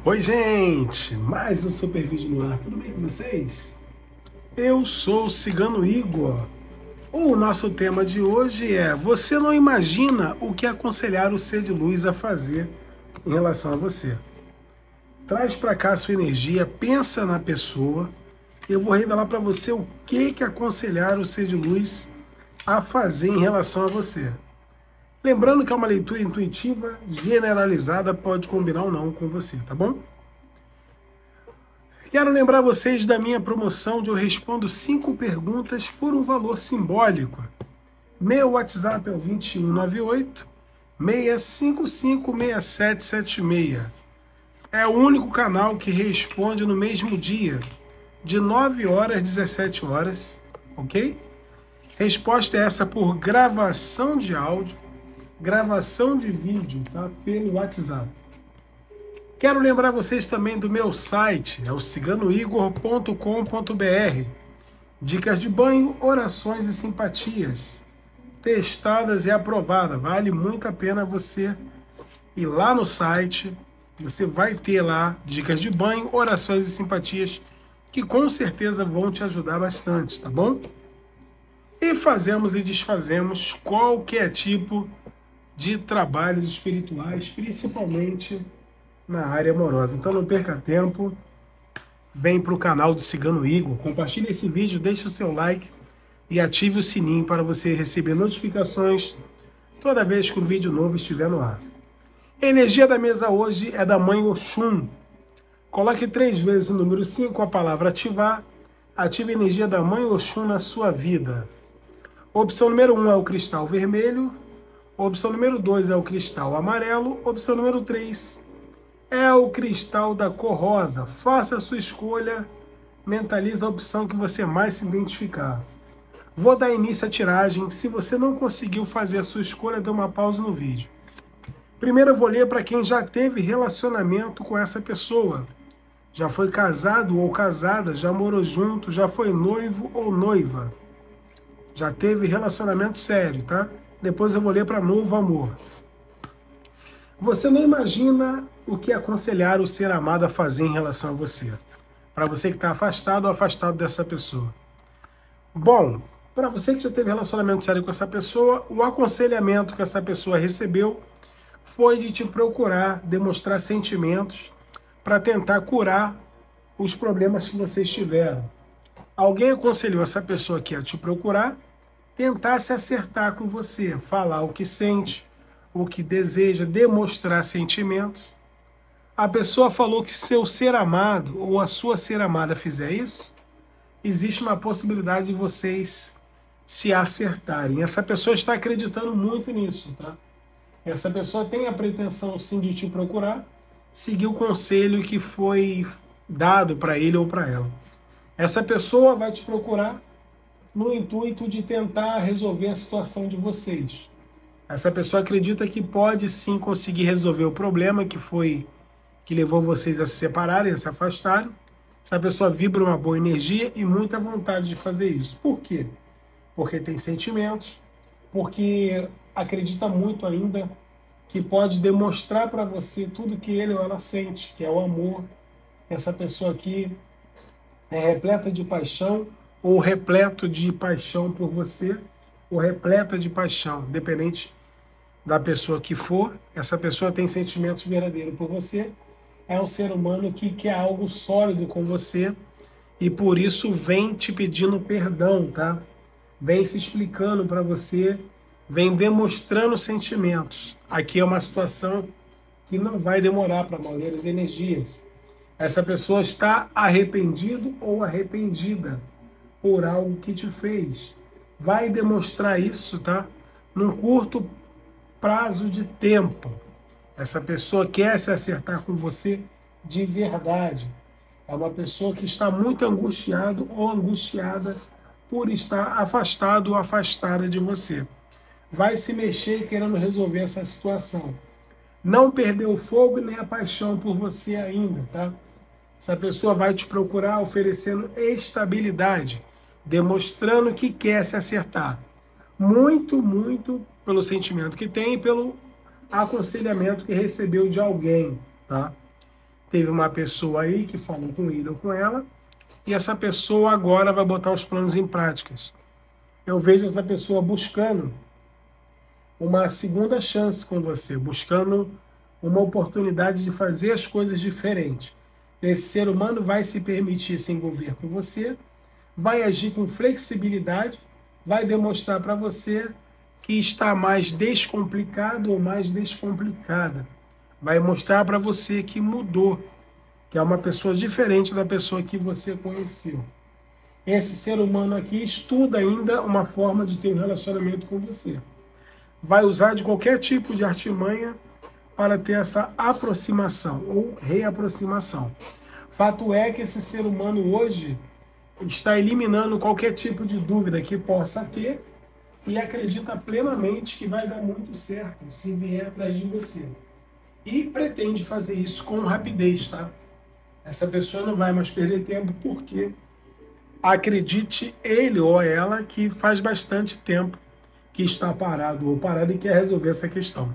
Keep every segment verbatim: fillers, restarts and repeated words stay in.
Oi, gente! Mais um super vídeo no ar, tudo bem com vocês? Eu sou o Cigano Igor. O nosso tema de hoje é: você não imagina o que aconselhar o ser de luz a fazer em relação a você. Traz para cá a sua energia, pensa na pessoa. Eu vou revelar para você o que, que aconselhar o ser de luz a fazer em relação a você. Lembrando que é uma leitura intuitiva, generalizada, pode combinar ou não com você, tá bom? Quero lembrar vocês da minha promoção de eu respondo cinco perguntas por um valor simbólico. Meu WhatsApp é o dois um nove oito, seis cinco cinco, seis sete sete seis. É o único canal que responde no mesmo dia, de nove horas às dezessete horas, ok? Resposta é essa por gravação de áudio, gravação de vídeo, tá? Pelo WhatsApp. Quero lembrar vocês também do meu site, é o cigano igor ponto com ponto br. Dicas de banho, orações e simpatias. Testadas e aprovadas. Vale muito a pena você ir lá no site. Você vai ter lá dicas de banho, orações e simpatias que com certeza vão te ajudar bastante, tá bom? E fazemos e desfazemos qualquer tipo de trabalhos espirituais, principalmente na área amorosa. Então não perca tempo, vem para o canal do Cigano Igor, compartilhe esse vídeo, deixe o seu like e ative o sininho para você receber notificações toda vez que um vídeo novo estiver no ar. A energia da mesa hoje é da Mãe Oxum. Coloque três vezes o número cinco, a palavra ativar. Ative a energia da Mãe Oxum na sua vida. Opção número um é o cristal vermelho. Opção número dois é o cristal amarelo. Opção número três é o cristal da cor rosa. Faça a sua escolha, mentalize a opção que você mais se identificar. Vou dar início à tiragem. Se você não conseguiu fazer a sua escolha, dê uma pausa no vídeo. Primeiro eu vou ler para quem já teve relacionamento com essa pessoa. Já foi casado ou casada, já morou junto, já foi noivo ou noiva. Já teve relacionamento sério, tá? Depois eu vou ler para novo amor. Você não imagina o que aconselhar o ser amado a fazer em relação a você. Para você que está afastado ou afastado dessa pessoa. Bom, para você que já teve relacionamento sério com essa pessoa, o aconselhamento que essa pessoa recebeu foi de te procurar, demonstrar sentimentos para tentar curar os problemas que vocês tiveram. Alguém aconselhou essa pessoa aqui a te procurar, tentar se acertar com você, falar o que sente, o que deseja, demonstrar sentimentos. A pessoa falou que se o ser amado ou a sua ser amada fizer isso, existe uma possibilidade de vocês se acertarem. Essa pessoa está acreditando muito nisso, tá? Essa pessoa tem a pretensão sim de te procurar, seguir o conselho que foi dado para ele ou para ela. Essa pessoa vai te procurar no intuito de tentar resolver a situação de vocês. Essa pessoa acredita que pode sim conseguir resolver o problema que foi que levou vocês a se separarem, a se afastarem. Essa pessoa vibra uma boa energia e muita vontade de fazer isso. Por quê? Porque tem sentimentos, porque acredita muito ainda que pode demonstrar para você tudo que ele ou ela sente, que é o amor. Essa pessoa aqui é repleta de paixão, ou repleto de paixão por você, ou repleta de paixão, independente da pessoa que for. Essa pessoa tem sentimentos verdadeiros por você, é um ser humano que quer algo sólido com você e por isso vem te pedindo perdão, tá? Vem se explicando para você, vem demonstrando sentimentos. Aqui é uma situação que não vai demorar para a maioria das energias. Essa pessoa está arrependido ou arrependida por algo que te fez. Vai demonstrar isso, tá? Num curto prazo de tempo. Essa pessoa quer se acertar com você de verdade. É uma pessoa que está muito angustiado ou angustiada por estar afastado ou afastada de você. Vai se mexer querendo resolver essa situação. Não perdeu o fogo nem a paixão por você ainda, tá? Essa pessoa vai te procurar oferecendo estabilidade, demonstrando que quer se acertar. Muito, muito pelo sentimento que tem e pelo aconselhamento que recebeu de alguém, tá? teve uma pessoa aí que falou com ele ou com ela, e essa pessoa agora vai botar os planos em práticas. Eu vejo essa pessoa buscando uma segunda chance com você, buscando uma oportunidade de fazer as coisas diferentes. Esse ser humano vai se permitir se envolver com você, vai agir com flexibilidade, vai demonstrar para você que está mais descomplicado ou mais descomplicada. Vai mostrar para você que mudou, que é uma pessoa diferente da pessoa que você conheceu. Esse ser humano aqui estuda ainda uma forma de ter um relacionamento com você. Vai usar de qualquer tipo de artimanha para ter essa aproximação ou reaproximação. Fato é que esse ser humano hoje está eliminando qualquer tipo de dúvida que possa ter e acredita plenamente que vai dar muito certo se vier atrás de você. E pretende fazer isso com rapidez, tá? Essa pessoa não vai mais perder tempo porque acredite ele ou ela que faz bastante tempo que está parado ou parado e quer resolver essa questão.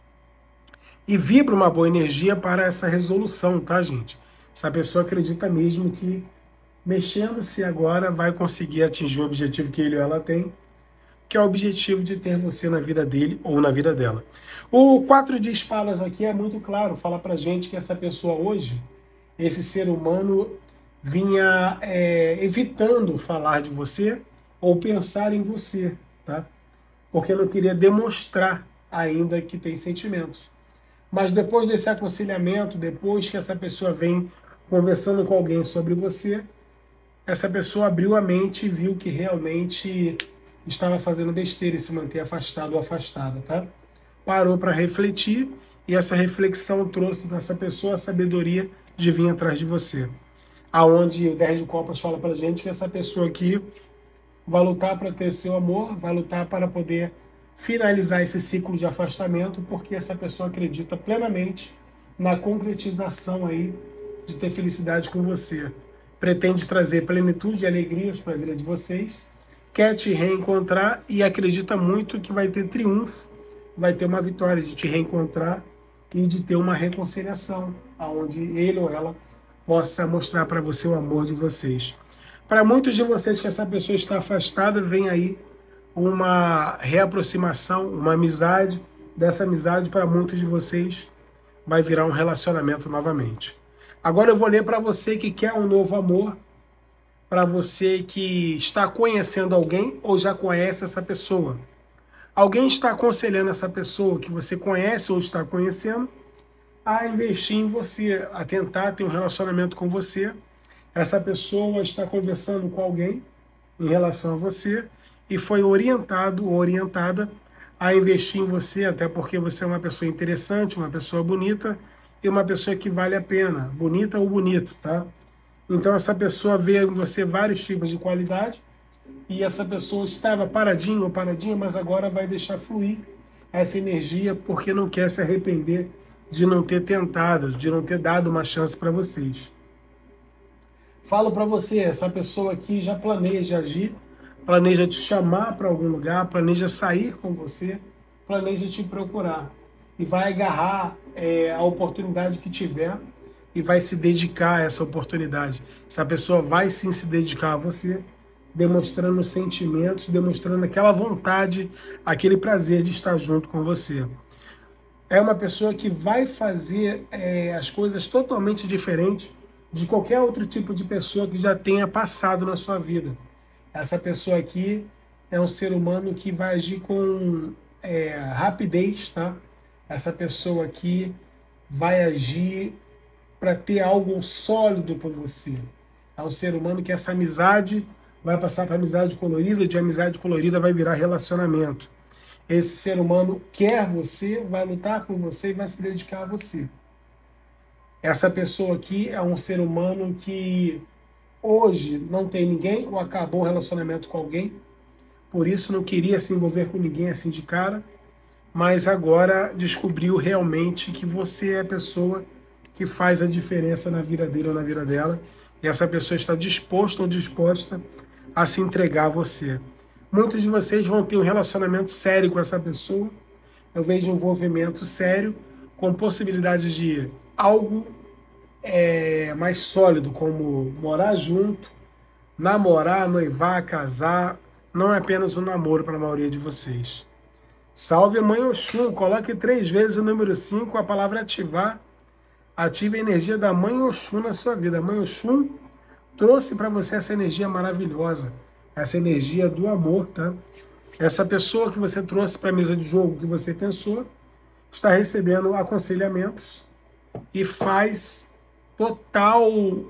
E vibra uma boa energia para essa resolução, tá, gente? Essa pessoa acredita mesmo que mexendo-se agora vai conseguir atingir o objetivo que ele ou ela tem, que é o objetivo de ter você na vida dele ou na vida dela. O quatro de espadas aqui é muito claro, fala pra gente que essa pessoa hoje, esse ser humano, vinha é, evitando falar de você ou pensar em você, tá? Porque não queria demonstrar ainda que tem sentimentos. Mas depois desse aconselhamento, depois que essa pessoa vem conversando com alguém sobre você, essa pessoa abriu a mente e viu que realmente estava fazendo besteira e se manter afastado ou afastada, tá? Parou para refletir e essa reflexão trouxe nessa pessoa a sabedoria de vir atrás de você. Aonde o dez de copas fala pra gente que essa pessoa aqui vai lutar para ter seu amor, vai lutar para poder finalizar esse ciclo de afastamento, porque essa pessoa acredita plenamente na concretização aí de ter felicidade com você. Pretende trazer plenitude e alegrias para a vida de vocês, quer te reencontrar e acredita muito que vai ter triunfo, vai ter uma vitória de te reencontrar e de ter uma reconciliação, onde ele ou ela possa mostrar para você o amor de vocês. Para muitos de vocês que essa pessoa está afastada, vem aí uma reaproximação, uma amizade. Dessa amizade, para muitos de vocês, vai virar um relacionamento novamente. Agora eu vou ler para você que quer um novo amor, para você que está conhecendo alguém ou já conhece essa pessoa. Alguém está aconselhando essa pessoa que você conhece ou está conhecendo a investir em você, a tentar ter um relacionamento com você. Essa pessoa está conversando com alguém em relação a você e foi orientado ou orientada a investir em você, até porque você é uma pessoa interessante, uma pessoa bonita e uma pessoa que vale a pena, bonita ou bonito, tá? Então essa pessoa vê em você vários tipos de qualidade e essa pessoa estava paradinha ou paradinha, mas agora vai deixar fluir essa energia porque não quer se arrepender de não ter tentado, de não ter dado uma chance para vocês. Falo para você, essa pessoa aqui já planeja agir, planeja te chamar para algum lugar, planeja sair com você, planeja te procurar e vai agarrar é, a oportunidade que tiver e vai se dedicar a essa oportunidade. Essa pessoa vai sim se dedicar a você, demonstrando sentimentos, demonstrando aquela vontade, aquele prazer de estar junto com você. É uma pessoa que vai fazer é, as coisas totalmente diferentes de qualquer outro tipo de pessoa que já tenha passado na sua vida. Essa pessoa aqui é um ser humano que vai agir com é, rapidez, tá? Essa pessoa aqui vai agir para ter algo sólido com você. É um ser humano que essa amizade vai passar para amizade colorida, de amizade colorida vai virar relacionamento. Esse ser humano quer você, vai lutar por você e vai se dedicar a você. Essa pessoa aqui é um ser humano que hoje não tem ninguém ou acabou o relacionamento com alguém, por isso não queria se envolver com ninguém assim de cara, mas agora descobriu realmente que você é a pessoa que faz a diferença na vida dele ou na vida dela, e essa pessoa está disposta ou disposta a se entregar a você. Muitos de vocês vão ter um relacionamento sério com essa pessoa. Eu vejo um envolvimento sério, com possibilidade de algo é, mais sólido, como morar junto, namorar, noivar, casar. Não é apenas um namoro para a maioria de vocês. Salve a Mãe Oxum, coloque três vezes o número cinco, a palavra ativar. Ative a energia da Mãe Oxum na sua vida. A Mãe Oxum trouxe para você essa energia maravilhosa, essa energia do amor, tá? Essa pessoa que você trouxe para a mesa de jogo, que você pensou, está recebendo aconselhamentos e faz total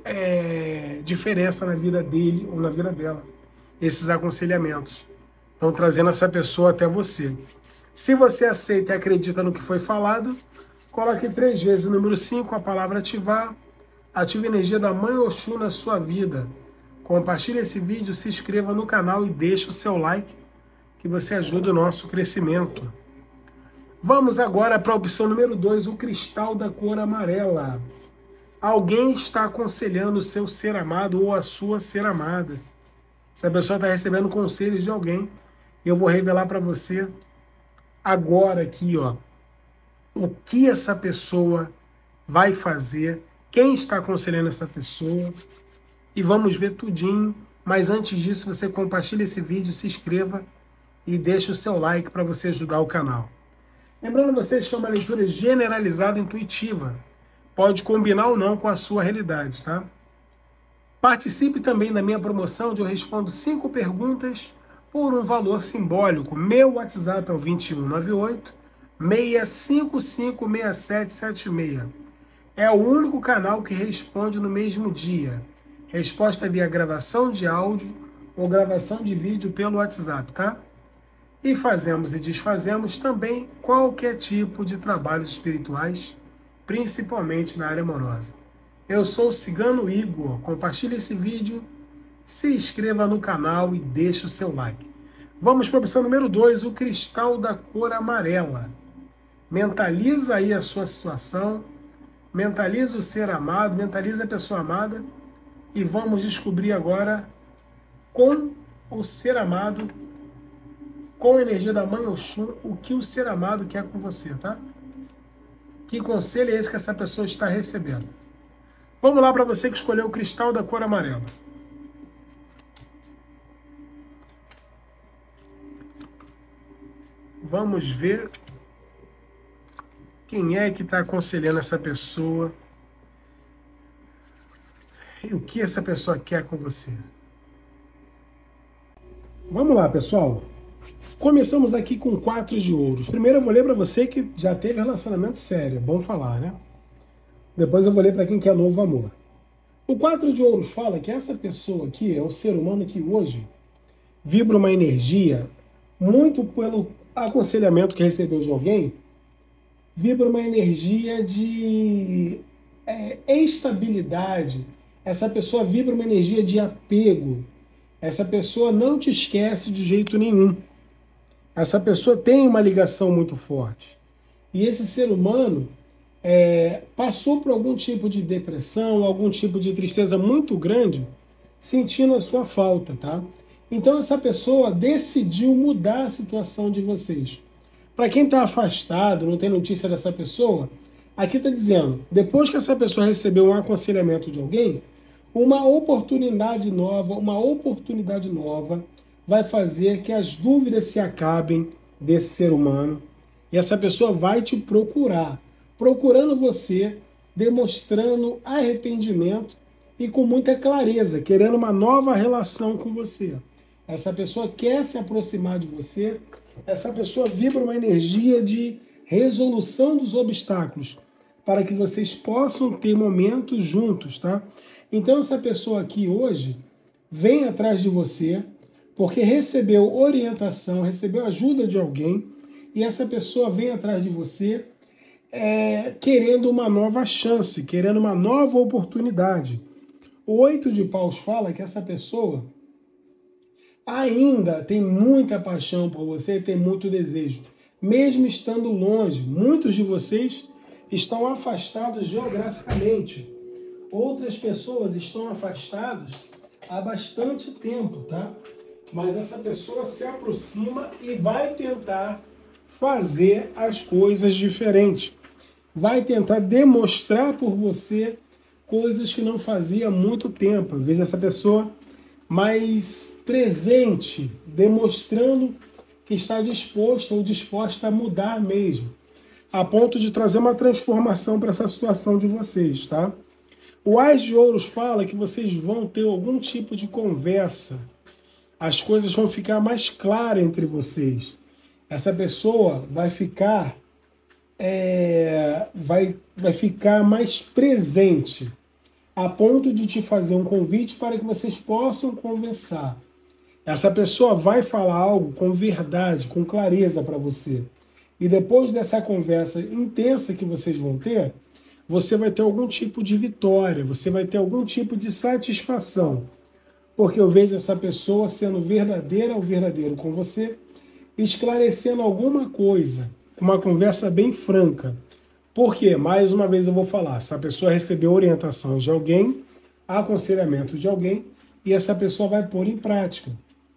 é, diferença na vida dele ou na vida dela. Esses aconselhamentos estão trazendo essa pessoa até você. Se você aceita e acredita no que foi falado, coloque três vezes o número cinco, a palavra ativar. Ative a energia da Mãe Oxum na sua vida. Compartilhe esse vídeo, se inscreva no canal e deixe o seu like, que você ajuda o nosso crescimento. Vamos agora para a opção número dois, o cristal da cor amarela. Alguém está aconselhando o seu ser amado ou a sua ser amada. Essa pessoa está recebendo conselhos de alguém. Eu vou revelar para você agora aqui, ó, o que essa pessoa vai fazer, quem está aconselhando essa pessoa, e vamos ver tudinho. Mas antes disso, você compartilha esse vídeo, se inscreva e deixe o seu like para você ajudar o canal. Lembrando vocês que é uma leitura generalizada intuitiva. Pode combinar ou não com a sua realidade, tá? Participe também da minha promoção, onde eu respondo cinco perguntas por um valor simbólico. Meu WhatsApp é o dois um nove oito, seis cinco cinco, seis sete sete seis. É o único canal que responde no mesmo dia. Resposta via gravação de áudio ou gravação de vídeo pelo WhatsApp, tá? E fazemos e desfazemos também qualquer tipo de trabalhos espirituais, principalmente na área amorosa. Eu sou o Cigano Igor. Compartilhe esse vídeo, se inscreva no canal e deixe o seu like. Vamos para a opção número dois, o cristal da cor amarela. Mentaliza aí a sua situação, mentaliza o ser amado, mentaliza a pessoa amada e vamos descobrir agora com o ser amado, com a energia da Mãe Oxum, o que o ser amado quer com você, tá? Que conselho é esse que essa pessoa está recebendo? Vamos lá para você que escolheu o cristal da cor amarela. Vamos ver quem é que está aconselhando essa pessoa e o que essa pessoa quer com você. Vamos lá, pessoal. Começamos aqui com quatro de ouros. Primeiro eu vou ler para você que já teve relacionamento sério. É bom falar, né? Depois eu vou ler para quem quer novo amor. O quatro de ouros fala que essa pessoa aqui é um ser humano que hoje vibra uma energia, muito pelo aconselhamento que recebeu de alguém, vibra uma energia de é, estabilidade. Essa pessoa vibra uma energia de apego. Essa pessoa não te esquece de jeito nenhum. Essa pessoa tem uma ligação muito forte. E esse ser humano é, passou por algum tipo de depressão, algum tipo de tristeza muito grande, sentindo a sua falta, tá? Então essa pessoa decidiu mudar a situação de vocês. Para quem está afastado, não tem notícia dessa pessoa, aqui está dizendo, depois que essa pessoa recebeu um aconselhamento de alguém, uma oportunidade nova, uma oportunidade nova vai fazer que as dúvidas se acabem desse ser humano e essa pessoa vai te procurar, procurando você, demonstrando arrependimento e com muita clareza, querendo uma nova relação com você. Essa pessoa quer se aproximar de você, essa pessoa vibra uma energia de resolução dos obstáculos para que vocês possam ter momentos juntos, tá? Então essa pessoa aqui hoje vem atrás de você porque recebeu orientação, recebeu ajuda de alguém e essa pessoa vem atrás de você é, querendo uma nova chance, querendo uma nova oportunidade. O oito de paus fala que essa pessoa ainda tem muita paixão por você, tem muito desejo. Mesmo estando longe, muitos de vocês estão afastados geograficamente. Outras pessoas estão afastadas há bastante tempo, tá? Mas essa pessoa se aproxima e vai tentar fazer as coisas diferentes. Vai tentar demonstrar por você coisas que não fazia há muito tempo. Eu vejo essa pessoa mais presente, demonstrando que está disposto ou disposta a mudar mesmo, a ponto de trazer uma transformação para essa situação de vocês, tá? O Ás de Ouros fala que vocês vão ter algum tipo de conversa, as coisas vão ficar mais claras entre vocês. Essa pessoa vai ficar, é, vai, vai ficar mais presente, a ponto de te fazer um convite para que vocês possam conversar. Essa pessoa vai falar algo com verdade, com clareza para você. E depois dessa conversa intensa que vocês vão ter, você vai ter algum tipo de vitória, você vai ter algum tipo de satisfação. Porque eu vejo essa pessoa sendo verdadeira ou verdadeiro com você, esclarecendo alguma coisa, com uma conversa bem franca. Porque, mais uma vez eu vou falar, essa pessoa recebeu orientação de alguém, aconselhamento de alguém, e essa pessoa vai pôr em prática.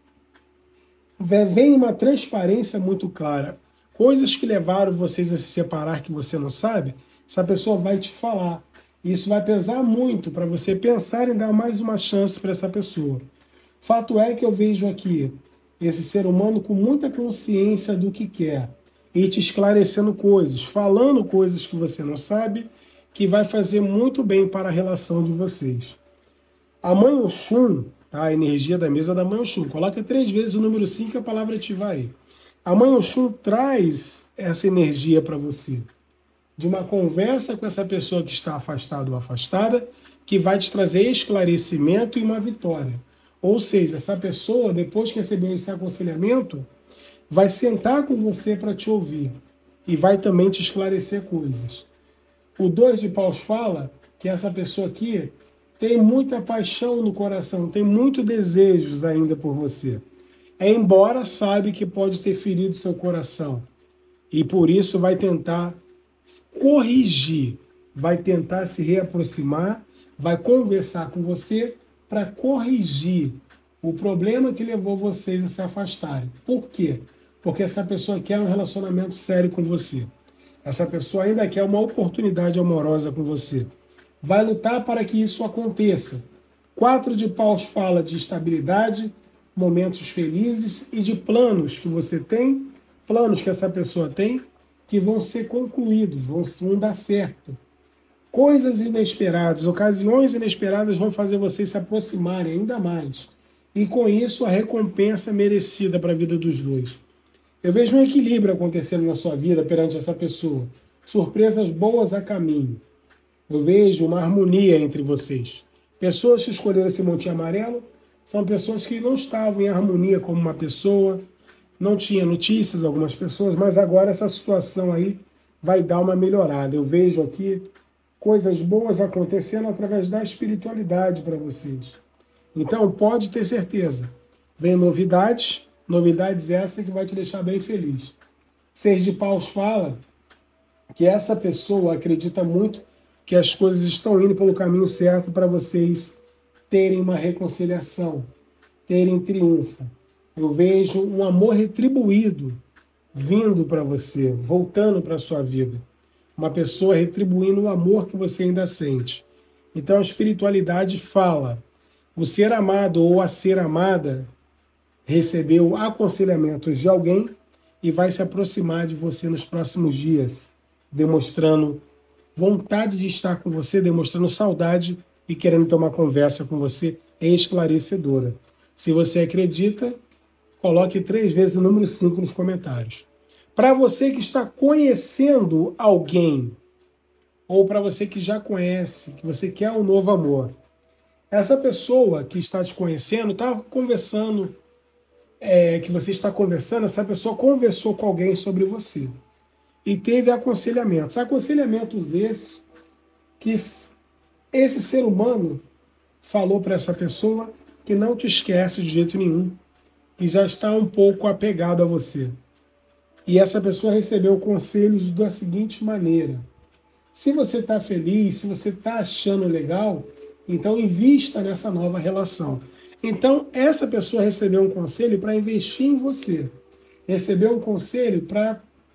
Vem uma transparência muito clara. Coisas que levaram vocês a se separar que você não sabe, essa pessoa vai te falar. Isso vai pesar muito para você pensar em dar mais uma chance para essa pessoa. Fato é que eu vejo aqui esse ser humano com muita consciência do que quer e te esclarecendo coisas, falando coisas que você não sabe, que vai fazer muito bem para a relação de vocês. A Mãe Oxum, tá? A energia da mesa da Mãe Oxum. Coloca três vezes o número cinco e a palavra ativar aí. A Mãe Oxum traz essa energia para você, de uma conversa com essa pessoa que está afastada ou afastada, que vai te trazer esclarecimento e uma vitória. Ou seja, essa pessoa, depois que recebeu esse aconselhamento, vai sentar com você para te ouvir e vai também te esclarecer coisas. O dois de paus fala que essa pessoa aqui tem muita paixão no coração, tem muitos desejos ainda por você. Embora sabe que pode ter ferido seu coração. E por isso vai tentar corrigir, vai tentar se reaproximar, vai conversar com você para corrigir o problema que levou vocês a se afastarem. Por quê? Porque essa pessoa quer um relacionamento sério com você. Essa pessoa ainda quer uma oportunidade amorosa com você. Vai lutar para que isso aconteça. Quatro de paus fala de estabilidade, momentos felizes e de planos que você tem, planos que essa pessoa tem, que vão ser concluídos, vão, vão dar certo. Coisas inesperadas, ocasiões inesperadas vão fazer vocês se aproximarem ainda mais. E com isso a recompensa merecida para a vida dos dois. Eu vejo um equilíbrio acontecendo na sua vida perante essa pessoa. Surpresas boas a caminho. Eu vejo uma harmonia entre vocês. Pessoas que escolheram esse montinho amarelo são pessoas que não estavam em harmonia como uma pessoa, não tinha notícias, algumas pessoas, mas agora essa situação aí vai dar uma melhorada. Eu vejo aqui coisas boas acontecendo através da espiritualidade para vocês. Então pode ter certeza, vem novidades, novidades essas que vai te deixar bem feliz. Seis de paus fala que essa pessoa acredita muito que as coisas estão indo pelo caminho certo para vocês terem uma reconciliação, terem triunfo. Eu vejo um amor retribuído vindo para você, voltando para a sua vida. Uma pessoa retribuindo o amor que você ainda sente. Então a espiritualidade fala, o ser amado ou a ser amada recebeu aconselhamentos de alguém e vai se aproximar de você nos próximos dias, demonstrando vontade de estar com você, demonstrando saudade e querendo ter uma conversa com você esclarecedora. Se você acredita, coloque três vezes o número cinco nos comentários. Para você que está conhecendo alguém, ou para você que já conhece, que você quer um novo amor, essa pessoa que está te conhecendo, está conversando, é, que você está conversando, essa pessoa conversou com alguém sobre você e teve aconselhamentos. Aconselhamentos esses que esse ser humano falou para essa pessoa que não te esquece de jeito nenhum, que já está um pouco apegado a você. E essa pessoa recebeu conselhos da seguinte maneira: se você está feliz, se você está achando legal, então invista nessa nova relação. Então essa pessoa recebeu um conselho para investir em você. Recebeu um conselho para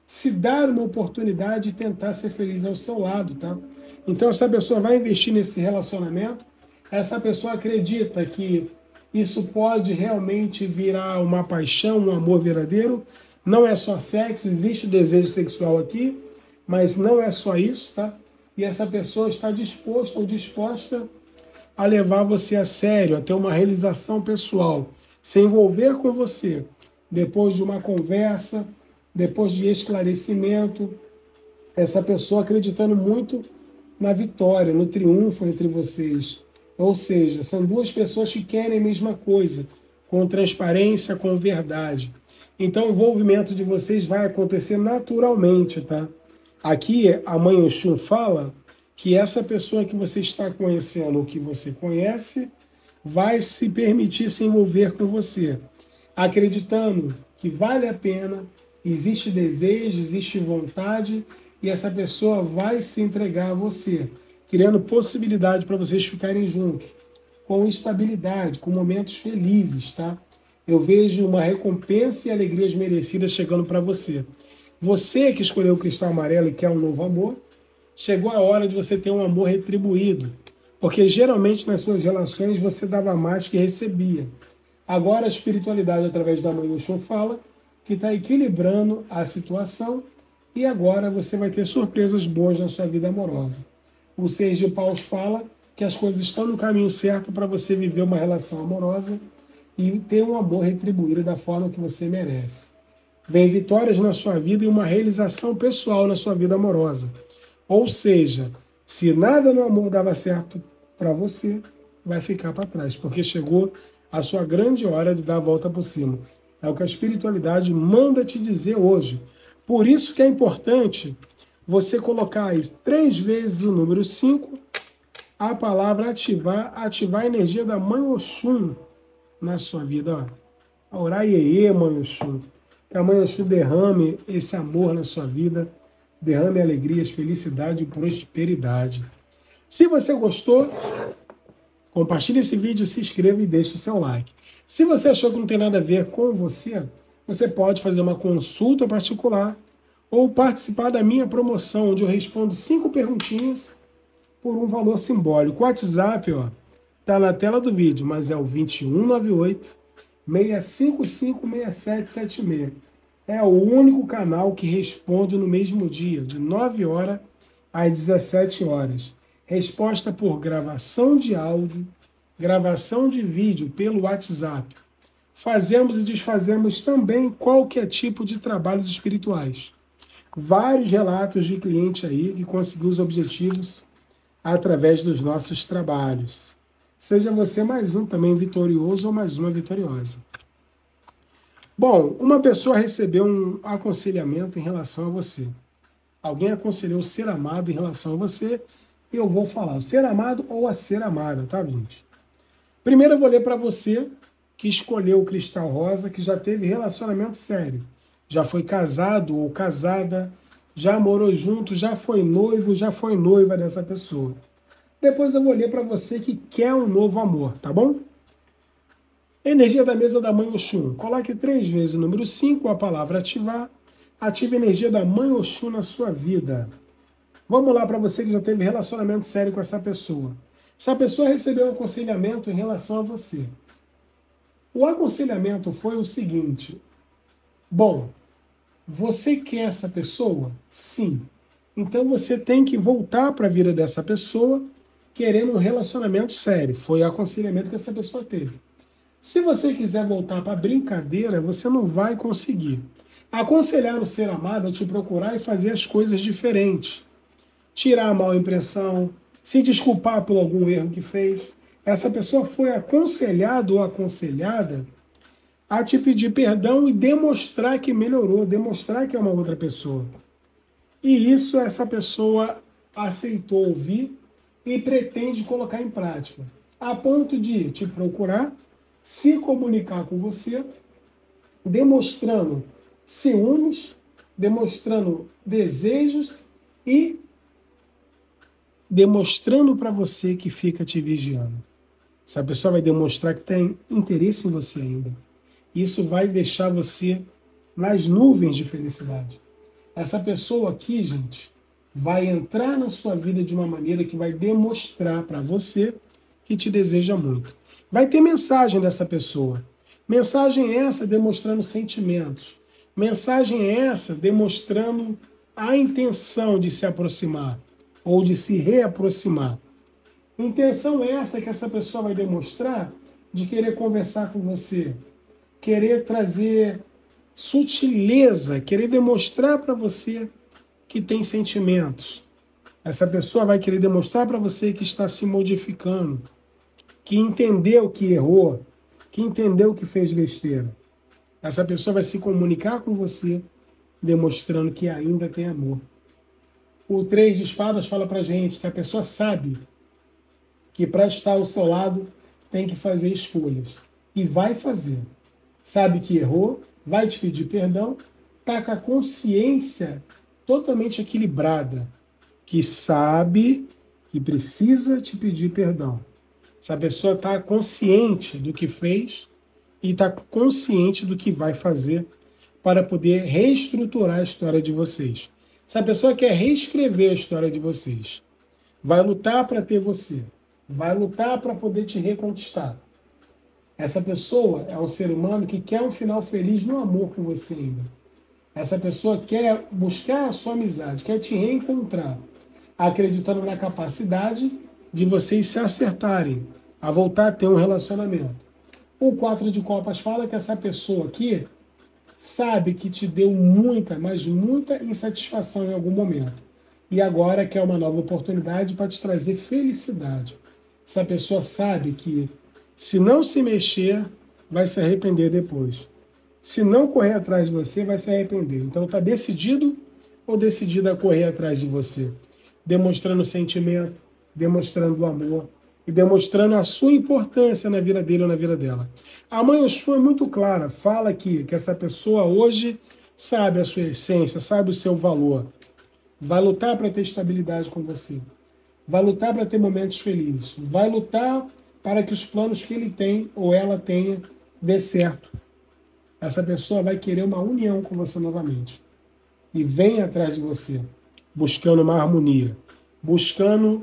se dar uma oportunidade e tentar ser feliz ao seu lado, tá? Então essa pessoa vai investir nesse relacionamento, essa pessoa acredita que isso pode realmente virar uma paixão, um amor verdadeiro, não é só sexo, existe desejo sexual aqui, mas não é só isso, tá? E essa pessoa está disposta ou disposta a levar você a sério, a ter uma realização pessoal, se envolver com você, depois de uma conversa, depois de esclarecimento, essa pessoa acreditando muito na vitória, no triunfo entre vocês. Ou seja, são duas pessoas que querem a mesma coisa, com transparência, com verdade. Então o envolvimento de vocês vai acontecer naturalmente, tá? Aqui a Mãe Oxum fala que essa pessoa que você está conhecendo, ou que você conhece, vai se permitir se envolver com você, acreditando que vale a pena, existe desejo, existe vontade, e essa pessoa vai se entregar a você, criando possibilidade para vocês ficarem juntos, com estabilidade, com momentos felizes, tá? Eu vejo uma recompensa e alegrias merecidas chegando para você. Você que escolheu o cristal amarelo e quer um novo amor, chegou a hora de você ter um amor retribuído, porque geralmente nas suas relações você dava mais que recebia. Agora a espiritualidade através da Mãe Oxum fala que está equilibrando a situação e agora você vai ter surpresas boas na sua vida amorosa. O Seis de Paus fala que as coisas estão no caminho certo para você viver uma relação amorosa e ter um amor retribuído da forma que você merece. Vem vitórias na sua vida e uma realização pessoal na sua vida amorosa. Ou seja, se nada no amor dava certo para você, vai ficar para trás, porque chegou a sua grande hora de dar a volta por cima. É o que a espiritualidade manda te dizer hoje. Por isso que é importante você colocar aí três vezes o número cinco, a palavra ativar, ativar a energia da Mãe Oxum na sua vida. Ó. Orar iê, Mãe Oxum. Que a Mãe Oxum derrame esse amor na sua vida, derrame alegrias, felicidade e prosperidade. Se você gostou, compartilhe esse vídeo, se inscreva e deixe o seu like. Se você achou que não tem nada a ver com você, você pode fazer uma consulta particular ou participar da minha promoção, onde eu respondo cinco perguntinhas por um valor simbólico. O WhatsApp, ó, tá na tela do vídeo, mas é o vinte e um noventa e oito, seis cinco cinco, seis sete sete seis. É o único canal que responde no mesmo dia, de nove horas às dezessete horas. Resposta por gravação de áudio, gravação de vídeo pelo WhatsApp. Fazemos e desfazemos também qualquer tipo de trabalhos espirituais. Vários relatos de cliente aí que conseguiu os objetivos através dos nossos trabalhos. Seja você mais um também vitorioso ou mais uma vitoriosa. Bom, uma pessoa recebeu um aconselhamento em relação a você. Alguém aconselhou ser amado em relação a você, e eu vou falar o ser amado ou a ser amada, tá, gente? Primeiro eu vou ler para você que escolheu o cristal rosa, que já teve relacionamento sério, já foi casado ou casada, já morou junto, já foi noivo, já foi noiva dessa pessoa. Depois eu vou ler para você que quer um novo amor, tá bom? Energia da mesa da Mãe Oxum. Coloque três vezes o número cinco, a palavra ativar. Ative a energia da Mãe Oxum na sua vida. Vamos lá para você que já teve relacionamento sério com essa pessoa. Essa pessoa recebeu um aconselhamento em relação a você. O aconselhamento foi o seguinte. Bom, você quer essa pessoa? Sim. Então você tem que voltar para a vida dessa pessoa querendo um relacionamento sério. Foi o aconselhamento que essa pessoa teve. Se você quiser voltar para brincadeira, você não vai conseguir. Aconselhar o ser amado a te procurar e fazer as coisas diferentes. Tirar a mal impressão, se desculpar por algum erro que fez. Essa pessoa foi aconselhada ou aconselhada a te pedir perdão e demonstrar que melhorou, demonstrar que é uma outra pessoa. E isso essa pessoa aceitou ouvir e pretende colocar em prática, a ponto de te procurar, se comunicar com você, demonstrando ciúmes, demonstrando desejos e demonstrando para você que fica te vigiando. Essa pessoa vai demonstrar que tem interesse em você ainda. Isso vai deixar você nas nuvens de felicidade. Essa pessoa aqui, gente, vai entrar na sua vida de uma maneira que vai demonstrar para você que te deseja muito. Vai ter mensagem dessa pessoa. Mensagem essa demonstrando sentimentos. Mensagem essa demonstrando a intenção de se aproximar ou de se reaproximar. Intenção essa que essa pessoa vai demonstrar de querer conversar com você, querer trazer sutileza, querer demonstrar para você que tem sentimentos. Essa pessoa vai querer demonstrar para você que está se modificando, que entendeu que errou, que entendeu que fez besteira. Essa pessoa vai se comunicar com você, demonstrando que ainda tem amor. O três de espadas fala pra gente que a pessoa sabe que para estar ao seu lado tem que fazer escolhas. E vai fazer. Sabe que errou, vai te pedir perdão, tá com a consciência totalmente equilibrada, que sabe que precisa te pedir perdão. Essa pessoa está consciente do que fez e está consciente do que vai fazer para poder reestruturar a história de vocês. Essa pessoa quer reescrever a história de vocês. Vai lutar para ter você. Vai lutar para poder te reconquistar. Essa pessoa é um ser humano que quer um final feliz no amor com você ainda. Essa pessoa quer buscar a sua amizade, quer te reencontrar, acreditando na capacidade de vocês se acertarem, a voltar a ter um relacionamento. O quatro de copas fala que essa pessoa aqui sabe que te deu muita, mas muita insatisfação em algum momento. E agora quer uma nova oportunidade para te trazer felicidade. Essa pessoa sabe que se não se mexer, vai se arrepender depois. Se não correr atrás de você, vai se arrepender. Então está decidido ou decidida a correr atrás de você? Demonstrando sentimento, demonstrando amor e demonstrando a sua importância na vida dele ou na vida dela. A mãe Oxum é muito clara, fala aqui que essa pessoa hoje sabe a sua essência, sabe o seu valor. Vai lutar para ter estabilidade com você. Vai lutar para ter momentos felizes. Vai lutar para que os planos que ele tem ou ela tenha dê certo. Essa pessoa vai querer uma união com você novamente. E vem atrás de você, buscando uma harmonia, buscando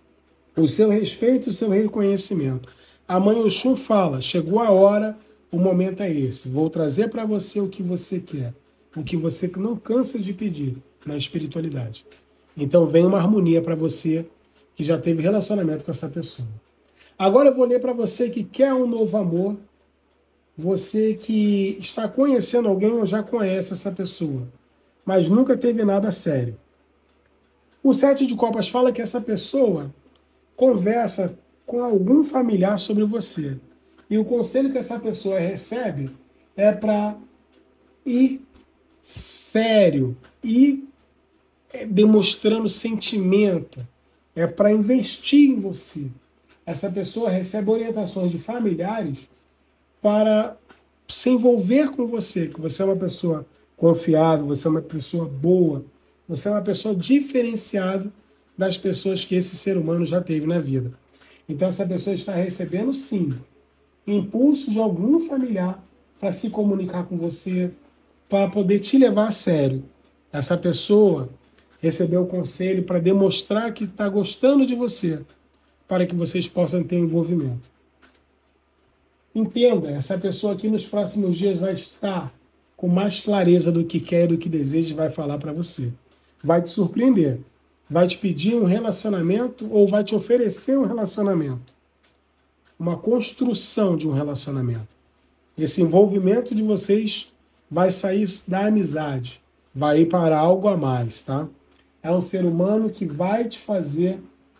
o seu respeito e o seu reconhecimento. A mãe Oxum fala, chegou a hora, o momento é esse. Vou trazer para você o que você quer, o que você não cansa de pedir na espiritualidade. Então vem uma harmonia para você que já teve relacionamento com essa pessoa. Agora eu vou ler para você que quer um novo amor, você que está conhecendo alguém ou já conhece essa pessoa, mas nunca teve nada sério. O sete de copas fala que essa pessoa conversa com algum familiar sobre você. E o conselho que essa pessoa recebe é para ir sério, ir demonstrando sentimento, é para investir em você. Essa pessoa recebe orientações de familiares para se envolver com você, que você é uma pessoa confiável, você é uma pessoa boa, você é uma pessoa diferenciada das pessoas que esse ser humano já teve na vida. Então essa pessoa está recebendo, sim, impulso de algum familiar para se comunicar com você, para poder te levar a sério. Essa pessoa recebeu o conselho para demonstrar que está gostando de você, para que vocês possam ter envolvimento. Entenda, essa pessoa aqui nos próximos dias vai estar com mais clareza do que quer e do que deseja e vai falar para você. Vai te surpreender. Vai te pedir um relacionamento ou vai te oferecer um relacionamento. Uma construção de um relacionamento. Esse envolvimento de vocês vai sair da amizade. Vai ir para algo a mais, tá? É um ser humano que vai te fazer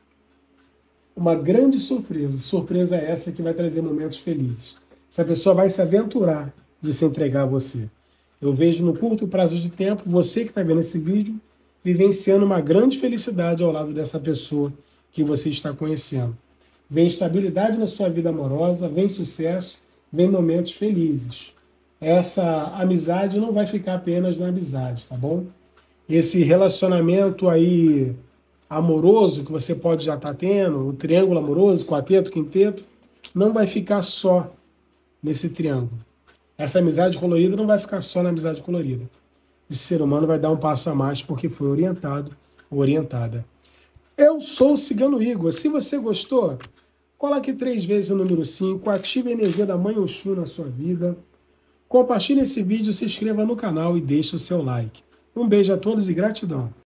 uma grande surpresa. Surpresa essa que vai trazer momentos felizes. Essa pessoa vai se aventurar de se entregar a você. Eu vejo no curto prazo de tempo, você que está vendo esse vídeo, vivenciando uma grande felicidade ao lado dessa pessoa que você está conhecendo. Vem estabilidade na sua vida amorosa, vem sucesso, vem momentos felizes. Essa amizade não vai ficar apenas na amizade, tá bom? Esse relacionamento aí amoroso que você pode já estar tendo, o triângulo amoroso, quarteto, quinteto, não vai ficar só nesse triângulo. Essa amizade colorida não vai ficar só na amizade colorida. esse ser humano vai dar um passo a mais porque foi orientado ou orientada. Eu sou o Cigano Igor. Se você gostou, coloque três vezes o número cinco, ative a energia da Mãe Oxum na sua vida, compartilhe esse vídeo, se inscreva no canal e deixe o seu like. Um beijo a todos e gratidão.